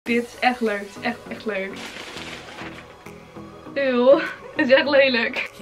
Dit is echt leuk. Het is echt leuk. Eeuw. Het is echt lelijk.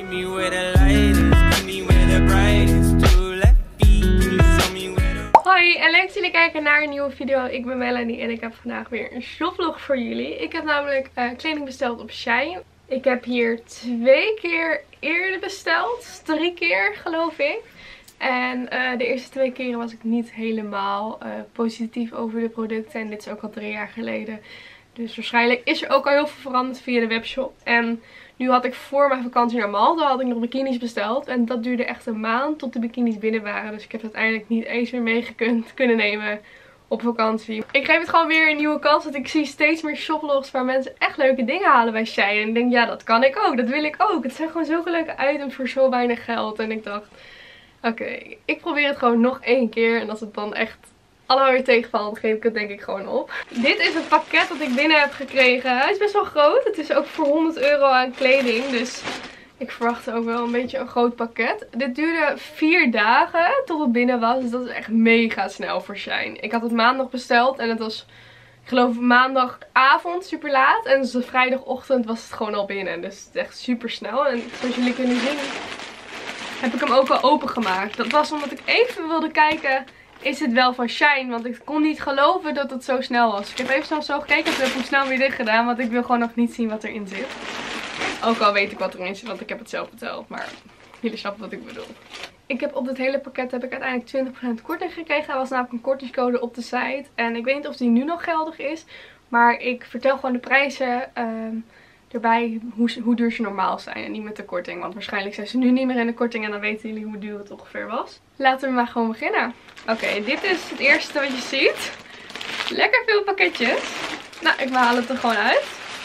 Hoi en leuk dat jullie kijken naar een nieuwe video. Ik ben Melanie en ik heb vandaag weer een shopvlog voor jullie. Ik heb namelijk kleding besteld op Shein. Ik heb hier 2 keer eerder besteld. 3 keer geloof ik. En de eerste 2 keren was ik niet helemaal positief over de producten. En dit is ook al 3 jaar geleden. Dus waarschijnlijk is er ook al heel veel veranderd via de webshop. En nu had ik voor mijn vakantie naar Malta had ik nog bikinis besteld. En dat duurde echt een maand tot de bikinis binnen waren. Dus ik heb het uiteindelijk niet eens meer mee kunnen nemen op vakantie. Ik geef het gewoon weer een nieuwe kans. Want ik zie steeds meer shoplogs waar mensen echt leuke dingen halen bij Shein. En ik denk, ja, dat kan ik ook. Dat wil ik ook. Het zijn gewoon zulke leuke items voor zo weinig geld. En ik dacht, oké, ik probeer het gewoon nog 1 keer. En als het dan echt allemaal weer tegenvalt, geef ik het denk ik gewoon op. Dit is het pakket dat ik binnen heb gekregen. Hij is best wel groot. Het is ook voor €100 aan kleding. Dus ik verwachtte ook wel een beetje een groot pakket. Dit duurde 4 dagen tot het binnen was. Dus dat is echt mega snel voor Shein. Ik had het maandag besteld en het was, ik geloof, maandagavond super laat. En dus de vrijdagochtend was het gewoon al binnen. Dus het is echt super snel. En zoals jullie kunnen zien heb ik hem ook al opengemaakt. Dat was omdat ik even wilde kijken, is het wel van Shein? Want ik kon niet geloven dat het zo snel was. Ik heb even snel zo gekeken en heb hem snel weer dicht gedaan. Want ik wil gewoon nog niet zien wat erin zit. Ook al weet ik wat erin zit, want ik heb het zelf verteld. Maar jullie snappen wat ik bedoel. Ik heb op dit hele pakket heb ik uiteindelijk 20% korting gekregen. Er was namelijk een kortingscode op de site. En ik weet niet of die nu nog geldig is. Maar ik vertel gewoon de prijzen erbij hoe duur ze normaal zijn. En niet met de korting. Want waarschijnlijk zijn ze nu niet meer in de korting. En dan weten jullie hoe duur het ongeveer was. Laten we maar gewoon beginnen. Oké, dit is het eerste wat je ziet. Lekker veel pakketjes. Nou, ik haal het er gewoon uit.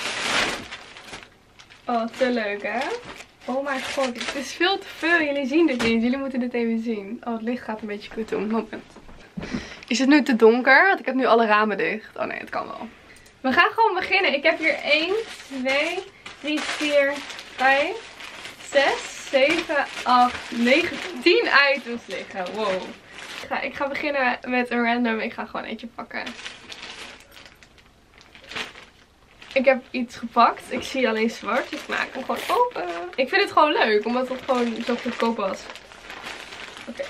Oh, te leuk hè. Oh mijn god, het is veel te veel. Jullie zien dit niet. Jullie moeten dit even zien. Oh, het licht gaat een beetje kut doen. Moment. Is het nu te donker? Want ik heb nu alle ramen dicht. Oh nee, het kan wel. We gaan gewoon beginnen. Ik heb hier 1, 2, 3, 4, 5, 6, 7, 8, 9, 10 items liggen. Wow. Ik ga beginnen met een random. Ik ga gewoon eentje pakken. Ik heb iets gepakt. Ik zie alleen zwart. Dus ik maak hem gewoon open. Ik vind het gewoon leuk. Omdat het gewoon zo goedkoop was. Oké.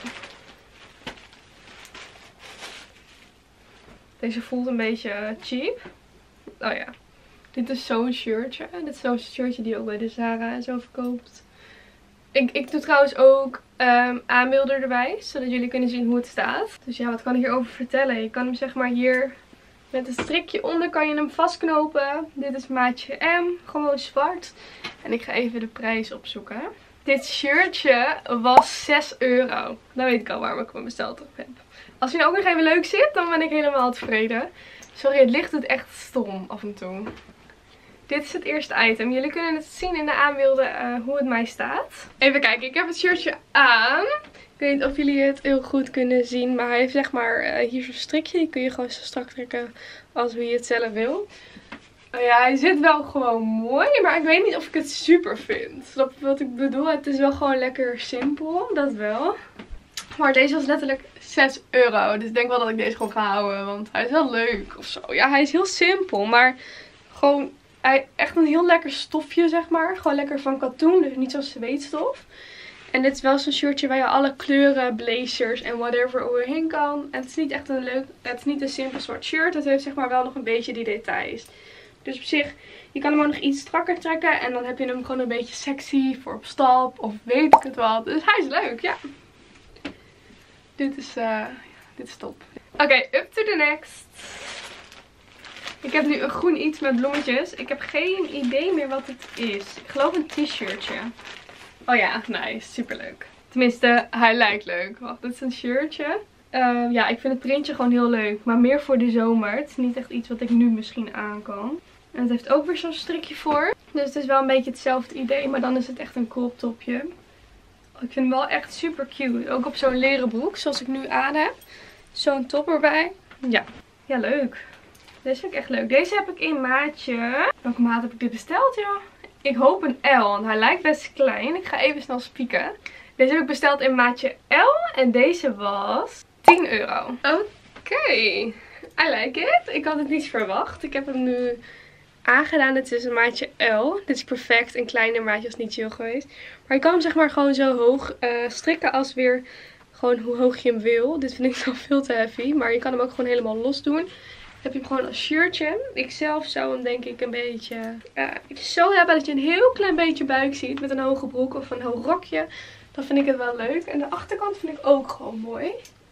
Deze voelt een beetje cheap. Oh ja. Dit is zo'n shirtje. Dit is zo'n shirtje die ook bij de Zara en zo verkoopt. Ik doe trouwens ook aanbeelden erbij. Zodat jullie kunnen zien hoe het staat. Dus ja, wat kan ik hierover vertellen? Je kan hem zeg maar hier met een strikje onder kan je hem vastknopen. Dit is maatje M. Gewoon zwart. En ik ga even de prijs opzoeken. Dit shirtje was €6. Dan weet ik al waarom ik hem besteld heb. Als hij nou ook nog even leuk zit, dan ben ik helemaal tevreden. Sorry, het licht doet echt stom af en toe. Dit is het eerste item. Jullie kunnen het zien in de aanbeelden hoe het mij staat. Even kijken, ik heb het shirtje aan. Ik weet niet of jullie het heel goed kunnen zien. Maar hij heeft zeg maar hier zo'n strikje. Die kun je gewoon zo strak trekken als hoe je het zelf wil. Oh ja, hij zit wel gewoon mooi. Maar ik weet niet of ik het super vind. Snap je wat ik bedoel? Het is wel gewoon lekker simpel. Dat wel. Maar deze was letterlijk €6. Dus ik denk wel dat ik deze gewoon ga houden. Want hij is wel leuk of zo. Ja, hij is heel simpel. Maar gewoon echt een heel lekker stofje zeg maar. Gewoon lekker van katoen. Dus niet zoals zweetstof. En dit is wel zo'n shirtje waar je alle kleuren, blazers en whatever overheen kan. En het is niet echt het is niet een simpel zwart shirt. Het heeft zeg maar wel nog een beetje die details. Dus op zich, je kan hem ook nog iets strakker trekken. En dan heb je hem gewoon een beetje sexy voor op stap. Of weet ik het wat. Dus hij is leuk, ja. Dit is top. Oké, up to the next. Ik heb nu een groen iets met bloemetjes. Ik heb geen idee meer wat het is. Ik geloof een t-shirtje. Oh ja, nice. Superleuk. Tenminste, hij lijkt leuk. Wacht, dit is een shirtje. Ja, ik vind het printje gewoon heel leuk. Maar meer voor de zomer. Het is niet echt iets wat ik nu misschien aan kan. En het heeft ook weer zo'n strikje voor. Dus het is wel een beetje hetzelfde idee. Maar dan is het echt een crop topje. Ik vind hem wel echt super cute. Ook op zo'n leren broek zoals ik nu aan heb. Zo'n top erbij. Ja, leuk. Deze vind ik echt leuk. Deze heb ik in maatje. Welke maat heb ik dit besteld, joh? Ik hoop een L, want hij lijkt best klein. Ik ga even snel spieken. Deze heb ik besteld in maatje L. En deze was €10. Oké. I like it. Ik had het niet verwacht. Ik heb hem nu aangedaan. Het is een maatje L. Dit is perfect. Een kleiner maatje was niet chill geweest. Maar je kan hem zeg maar gewoon zo hoog strikken als weer gewoon hoe hoog je hem wil. Dit vind ik dan veel te heavy. Maar je kan hem ook gewoon helemaal los doen. Dan heb je hem gewoon als shirtje. Ik zelf zou hem denk ik een beetje zo hebben dat je een heel klein beetje buik ziet. Met een hoge broek of een hoog rokje. Dan vind ik het wel leuk. En de achterkant vind ik ook gewoon mooi.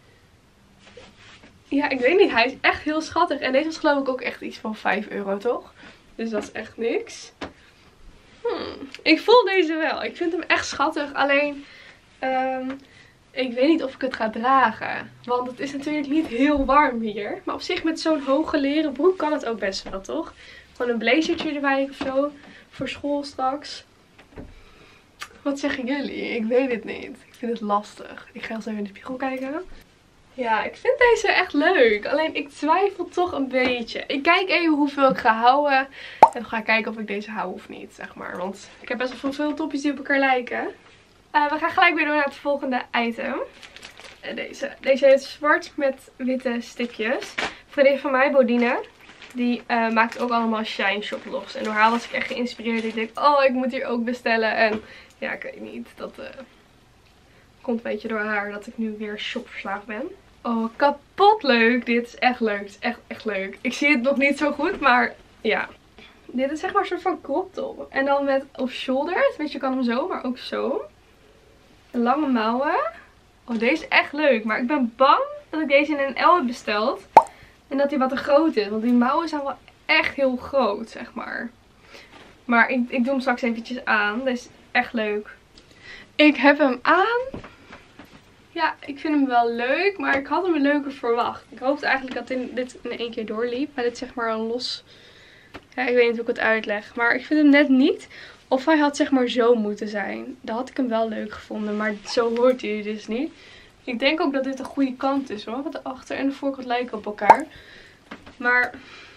Ja, ik weet niet. Hij is echt heel schattig. En deze was geloof ik ook echt iets van 5 euro, toch? Dus dat is echt niks. Ik voel deze wel. Ik vind hem echt schattig. Alleen, ik weet niet of ik het ga dragen. Want het is natuurlijk niet heel warm hier. Maar op zich met zo'n hoge leren broek kan het ook best wel, toch? Gewoon een blazertje erbij of zo. Voor school straks. Wat zeggen jullie? Ik weet het niet. Ik vind het lastig. Ik ga eens even in de spiegel kijken. Ja, ik vind deze echt leuk. Alleen ik twijfel toch een beetje. Ik kijk even hoeveel ik ga houden. En dan ga ik kijken of ik deze hou of niet, zeg maar. Want ik heb best wel veel topjes die op elkaar lijken. We gaan gelijk weer door naar het volgende item. Deze is zwart met witte stipjes. Een vriendin van mij, Bodine, die maakt ook allemaal Shine Shop logs. En door haar was ik echt geïnspireerd. Ik denk, oh, ik moet hier ook bestellen. En ja, ik weet niet. Dat komt een beetje door haar dat ik nu weer shopverslaafd ben. Oh, kapot leuk. Dit is echt leuk. Het is echt, echt leuk. Ik zie het nog niet zo goed, maar ja. Dit is zeg maar een soort van crop top. En dan met off-shoulders. Weet je, je kan hem zo, maar ook zo. Lange mouwen. Oh, deze is echt leuk. Maar ik ben bang dat ik deze in een L heb besteld. En dat die wat te groot is. Want die mouwen zijn wel echt heel groot, zeg maar. Maar ik doe hem straks eventjes aan. Deze is echt leuk. Ik heb hem aan. Ja, ik vind hem wel leuk. Maar ik had hem leuker verwacht. Ik hoopte eigenlijk dat dit in één keer doorliep. Maar dit is zeg maar een los... Ja, ik weet niet hoe ik het uitleg. Maar ik vind hem net niet. Of hij had zeg maar zo moeten zijn. Dan had ik hem wel leuk gevonden. Maar zo hoort hij dus niet. Ik denk ook dat dit een goede kant is hoor. Want de achter- en de voorkant lijken op elkaar. Maar...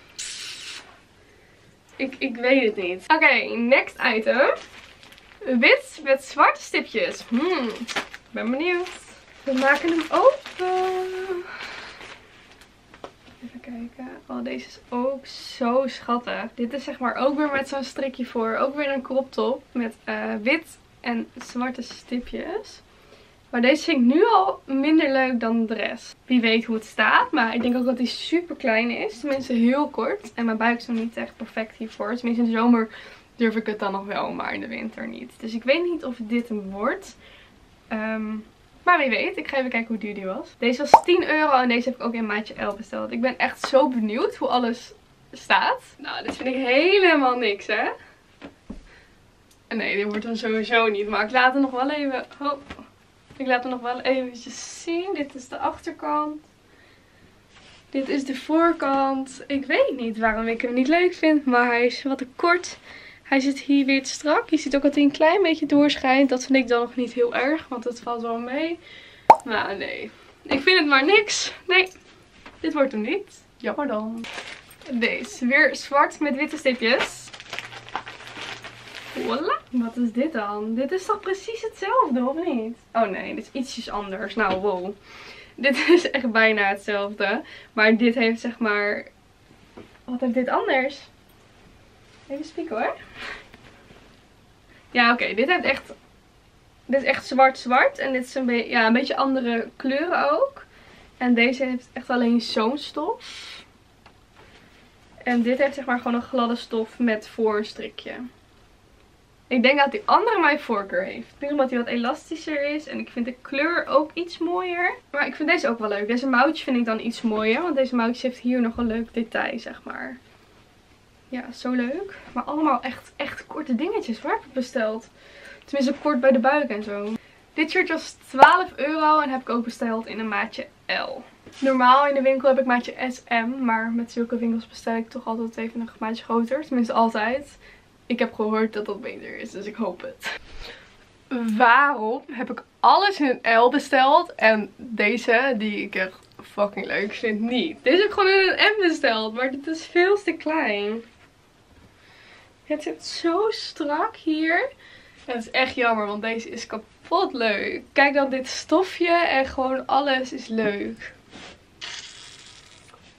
Ik weet het niet. Oké, next item. Wit met zwarte stipjes. Ik ben benieuwd. We maken hem open. Even kijken. Oh, deze is ook zo schattig. Dit is zeg maar ook weer met zo'n strikje voor. Ook weer een crop top met wit en zwarte stipjes. Maar deze vind ik nu al minder leuk dan de rest. Wie weet hoe het staat. Maar ik denk ook dat hij super klein is. Tenminste heel kort. En mijn buik is nog niet echt perfect hiervoor. Tenminste in de zomer durf ik het dan nog wel. Maar in de winter niet. Dus ik weet niet of dit hem wordt. Maar wie weet. Ik ga even kijken hoe duur die was. Deze was 10 euro. En deze heb ik ook in maatje L besteld. Ik ben echt zo benieuwd hoe alles staat. Nou, dit vind ik helemaal niks hè. En nee, dit wordt dan sowieso niet. Maar ik laat het nog wel even... Oh. Ik laat hem nog wel eventjes zien. Dit is de achterkant. Dit is de voorkant. Ik weet niet waarom ik hem niet leuk vind. Maar hij is wat te kort. Hij zit hier weer te strak. Je ziet ook dat hij een klein beetje doorschijnt. Dat vind ik dan nog niet heel erg. Want het valt wel mee. Maar nee. Ik vind het maar niks. Nee. Dit wordt hem niet. Jammer dan. Deze. Weer zwart met witte stipjes. Voilà. Wat is dit dan? Dit is toch precies hetzelfde, of niet? Oh nee, dit is ietsjes anders. Nou, wow. Dit is echt bijna hetzelfde. Maar dit heeft zeg maar... Wat heeft dit anders? Even spieken hoor. Ja, oké. Dit heeft echt... Dit is echt zwart-zwart. En dit is een beetje andere kleuren ook. En deze heeft echt alleen zo'n stof. En dit heeft zeg maar gewoon een gladde stof met voorstrikje. Ik denk dat die andere mijn voorkeur heeft. Ik denk omdat hij wat elastischer is. En ik vind de kleur ook iets mooier. Maar ik vind deze ook wel leuk. Deze mouwtje vind ik dan iets mooier. Want deze mouwtje heeft hier nog een leuk detail, zeg maar. Ja, zo leuk. Maar allemaal echt korte dingetjes. Waar heb ik besteld? Tenminste kort bij de buik en zo. Dit shirt was 12 euro. En heb ik ook besteld in een maatje L. Normaal in de winkel heb ik maatje SM. Maar met zulke winkels bestel ik toch altijd even een maatje groter. Tenminste altijd. Ik heb gehoord dat dat beter is, dus ik hoop het. Waarom heb ik alles in een L besteld en deze, die ik echt fucking leuk vind, niet? Deze heb ik gewoon in een M besteld, maar dit is veel te klein. Het zit zo strak hier. En het is echt jammer, want deze is kapot leuk. Kijk dan dit stofje en gewoon alles is leuk.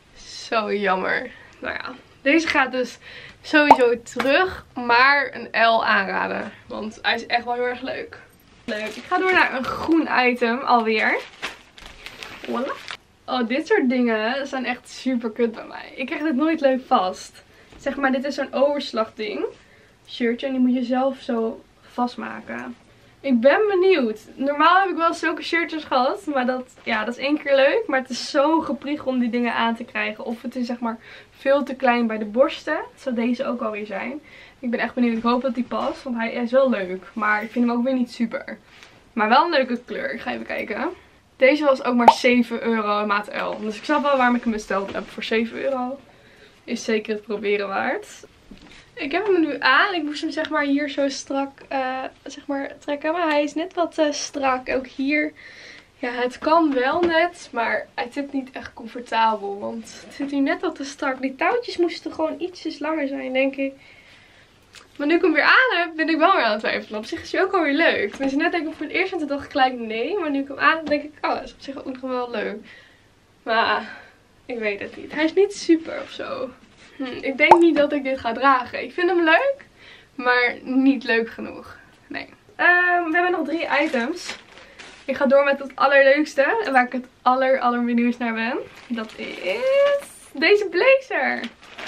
Zo jammer. Nou ja, deze gaat dus sowieso terug, maar een L aanraden. Want hij is echt wel heel erg leuk. Leuk. Ik ga door naar een groen item alweer. Voilà. Oh, dit soort dingen zijn echt super kut bij mij. Ik krijg dit nooit leuk vast. Zeg maar, dit is zo'n overslagding. Shirtje en die moet je zelf zo vastmaken. Ik ben benieuwd. Normaal heb ik wel zulke shirtjes gehad. Maar dat is 1 keer leuk. Maar het is zo gepriegel om die dingen aan te krijgen. Of het is zeg maar veel te klein bij de borsten. Dat zou deze ook alweer zijn. Ik ben echt benieuwd. Ik hoop dat die past. Want hij is wel leuk. Maar ik vind hem ook weer niet super. Maar wel een leuke kleur. Ik ga even kijken. Deze was ook maar 7 euro in maat L. Dus ik snap wel waarom ik hem besteld heb. Voor 7 euro is zeker het proberen waard. Ik heb hem nu aan. Ik moest hem zeg maar hier zo strak trekken. Maar hij is net wat strak. Ook hier. Ja, het kan wel net. Maar hij zit niet echt comfortabel. Want het zit hier net wat te strak. Die touwtjes moesten gewoon ietsjes langer zijn, denk ik. Maar nu ik hem weer aan heb, ben ik wel weer aan het twijfelen. Op zich is hij ook alweer leuk. Tenminste, net denk ik voor het eerst en toen dacht ik gelijk nee. Maar nu ik hem aan heb, denk ik, oh, dat is op zich ook nog wel leuk. Maar ik weet het niet. Hij is niet super of zo. Ik denk niet dat ik dit ga dragen. Ik vind hem leuk, maar niet leuk genoeg. Nee. We hebben nog 3 items. Ik ga door met het allerleukste. En waar ik het allerbenieuwd naar ben. Dat is deze blazer.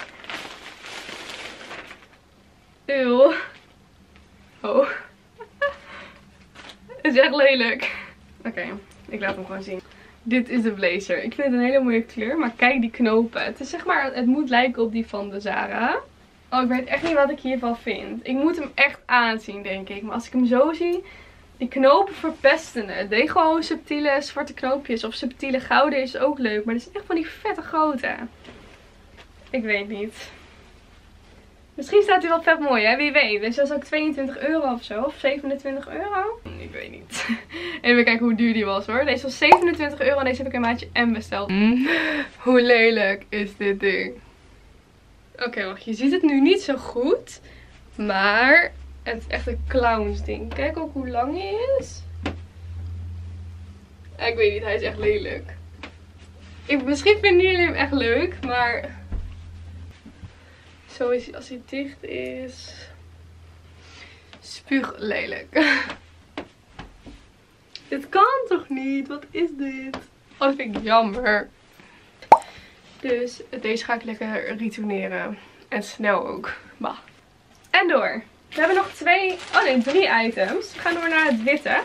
Eeuw. Oh. Het is echt lelijk. Oké, ik laat hem gewoon zien. Dit is de blazer. Ik vind het een hele mooie kleur. Maar kijk die knopen. Het is zeg maar, het moet lijken op die van de Zara. Oh, ik weet echt niet wat ik hiervan vind. Ik moet hem echt aanzien, denk ik. Maar als ik hem zo zie, die knopen verpesten het. Deed gewoon subtiele zwarte knoopjes. Of subtiele gouden is ook leuk. Maar dit is echt van die vette grote. Ik weet niet. Misschien staat hij wel vet mooi, hè? Wie weet. Deze was ook 22 euro of zo. Of 27 euro. Ik weet niet. Even kijken hoe duur die was, hoor. Deze was 27 euro en deze heb ik een maatje M besteld. Hoe lelijk is dit ding? Oké, wacht. Je ziet het nu niet zo goed. Maar het is echt een clownsding. Kijk ook hoe lang hij is. Ik weet niet. Hij is echt lelijk. Misschien vinden jullie hem echt leuk, maar zo is hij als hij dicht is. Spuug lelijk. Dit kan toch niet? Wat is dit? Oh, dat vind ik jammer. Dus deze ga ik lekker retourneren. En snel ook. Bah. En door. We hebben nog 3 items. We gaan door naar het witte.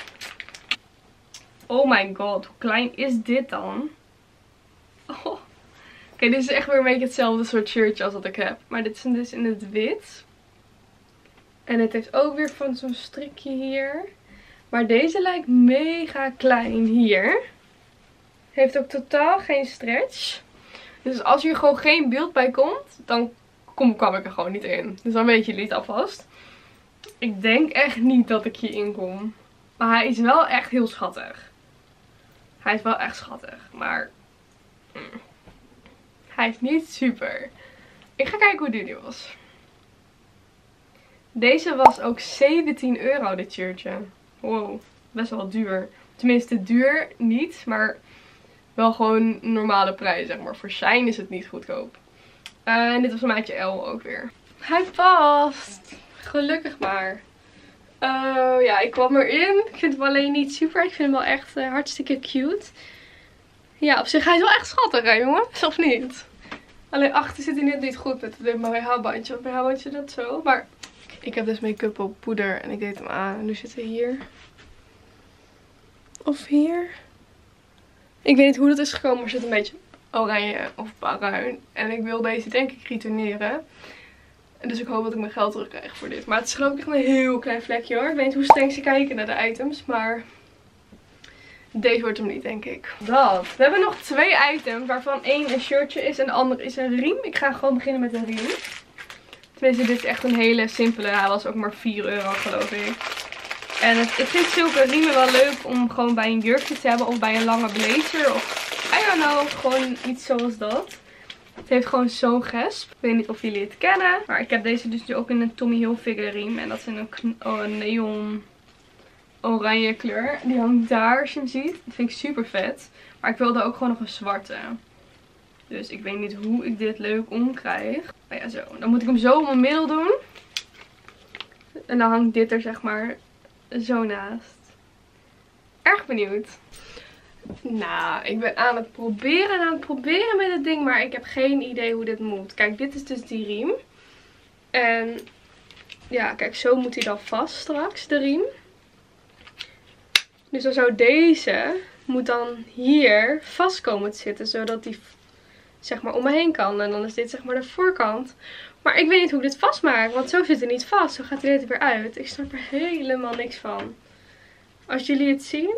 Oh my god, hoe klein is dit dan? Oh. Oké, dit is echt weer een beetje hetzelfde soort shirtje als dat ik heb. Maar dit is dus in het wit. En het heeft ook weer van zo'n strikje hier. Maar deze lijkt mega klein hier. Heeft ook totaal geen stretch. Dus als hier gewoon geen beeld bij komt, dan kwam ik er gewoon niet in. Dus dan weet jullie het alvast. Ik denk echt niet dat ik hierin kom. Maar hij is wel echt heel schattig. Hij is wel echt schattig. Maar hij is niet super. Ik ga kijken hoe duur die was. Deze was ook 17 euro, dit shirtje. Wow, best wel duur. Tenminste duur niet, maar wel gewoon normale prijs, zeg maar. Voor Shein is het niet goedkoop. En dit was een maatje L ook weer. Hij past. Gelukkig maar. Ja, ik kwam erin. Ik vind hem alleen niet super. Ik vind hem wel echt hartstikke cute. Ja, op zich hij is wel echt schattig, hè jongens? Of niet? Alleen achter zit hij net niet goed met het BH-bandje. Want BH-bandje dat zo. Maar ik heb dus make-up op poeder en ik deed hem aan. En nu zit hij hier. Of hier. Ik weet niet hoe dat is gekomen, maar er zit een beetje oranje of bruin. En ik wil deze denk ik retourneren. En dus ik hoop dat ik mijn geld terugkrijg voor dit. Maar het is geloof ik echt een heel klein vlekje hoor. Ik weet niet hoe streng ze kijken naar de items, maar deze wordt hem niet, denk ik. Dat. We hebben nog 2 items, waarvan één een shirtje is en de andere is een riem. Ik ga gewoon beginnen met een riem. Tenminste, dit is echt een hele simpele. Hij was ook maar 4 euro, geloof ik. En ik vind zulke riemen wel leuk om gewoon bij een jurkje te hebben of bij een lange blazer. Of, I don't know, gewoon iets zoals dat. Het heeft gewoon zo'n gesp. Ik weet niet of jullie het kennen. Maar ik heb deze dus ook in een Tommy Hilfiger riem. En dat is in een neon oranje kleur. Die hangt daar als je hem ziet. Dat vind ik super vet. Maar ik wilde ook gewoon nog een zwarte. Dus ik weet niet hoe ik dit leuk omkrijg. Maar ja, zo. Dan moet ik hem zo om mijn middel doen. En dan hangt dit er zeg maar zo naast. Erg benieuwd. Nou, ik ben aan het proberen met het ding. Maar ik heb geen idee hoe dit moet. Kijk, dit is dus die riem. En ja, kijk, zo moet hij dan vast straks, de riem. Dus dan zou deze, moet dan hier vast komen te zitten. Zodat die zeg maar om me heen kan. En dan is dit zeg maar de voorkant. Maar ik weet niet hoe ik dit vastmaak. Want zo zit het niet vast. Zo gaat hij er weer uit. Ik snap er helemaal niks van. Als jullie het zien,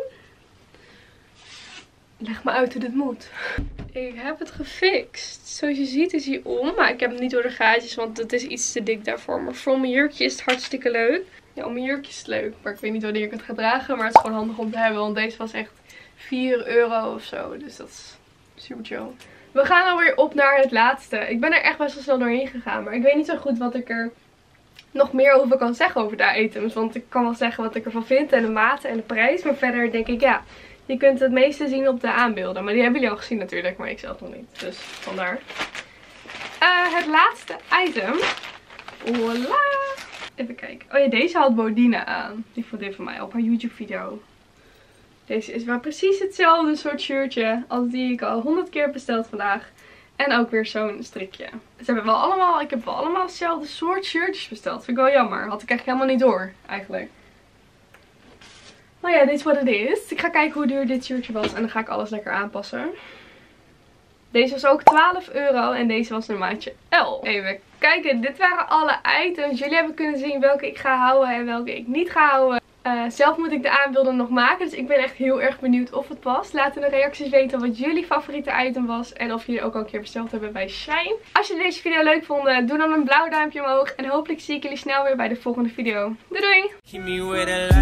leg me uit hoe dit moet. Ik heb het gefixt. Zoals je ziet is hij om. Maar ik heb hem niet door de gaatjes. Want het is iets te dik daarvoor. Maar voor mijn jurkje is het hartstikke leuk. Ja, om mijn jurkje is het leuk. Maar ik weet niet wanneer ik het ga dragen. Maar het is gewoon handig om te hebben. Want deze was echt €4 of zo. Dus dat is super chill. We gaan alweer op naar het laatste. Ik ben er echt best wel snel doorheen gegaan. Maar ik weet niet zo goed wat ik er nog meer over kan zeggen over de items. Want ik kan wel zeggen wat ik ervan vind. En de maten en de prijs. Maar verder denk ik ja. Je kunt het meeste zien op de aanbeelden. Maar die hebben jullie al gezien natuurlijk. Maar ik zelf nog niet. Dus vandaar. Het laatste item. Voilà. Even kijken. Oh ja, deze had Bodina aan. Die vond dit van mij op haar YouTube video. Deze is wel precies hetzelfde soort shirtje als die ik al 100 keer heb besteld vandaag. En ook weer zo'n strikje. Ze hebben wel allemaal, ik heb wel allemaal hetzelfde soort shirtjes besteld. Vind ik wel jammer. Had ik echt helemaal niet door eigenlijk. Maar ja, dit is wat het is. Ik ga kijken hoe duur dit shirtje was. En dan ga ik alles lekker aanpassen. Deze was ook €12 en deze was een maatje L. Even kijken, dit waren alle items. Jullie hebben kunnen zien welke ik ga houden en welke ik niet ga houden. Zelf moet ik de aanbeelden nog maken, dus ik ben echt heel erg benieuwd of het past. Laat in de reacties weten wat jullie favoriete item was en of jullie ook al een keer besteld hebben bij Shein. Als jullie deze video leuk vonden, doe dan een blauw duimpje omhoog en hopelijk zie ik jullie snel weer bij de volgende video. Doei doei!